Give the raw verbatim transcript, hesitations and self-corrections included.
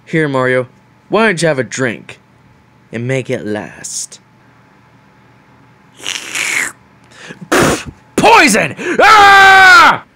Here, Mario, why don't you have a drink and make it last? Poison! Ah!